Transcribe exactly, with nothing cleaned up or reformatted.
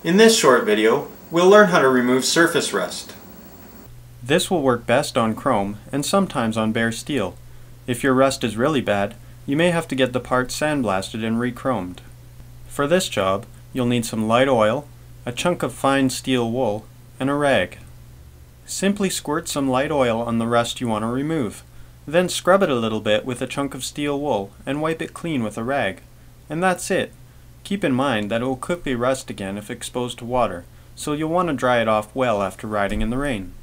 In this short video, we'll learn how to remove surface rust. This will work best on chrome and sometimes on bare steel. If your rust is really bad, you may have to get the part sandblasted and re-chromed. For this job, you'll need some light oil, a chunk of fine steel wool, and a rag. Simply squirt some light oil on the rust you want to remove. Then scrub it a little bit with a chunk of steel wool and wipe it clean with a rag. And that's it. Keep in mind that it will quickly rust again if exposed to water, so you'll want to dry it off well after riding in the rain.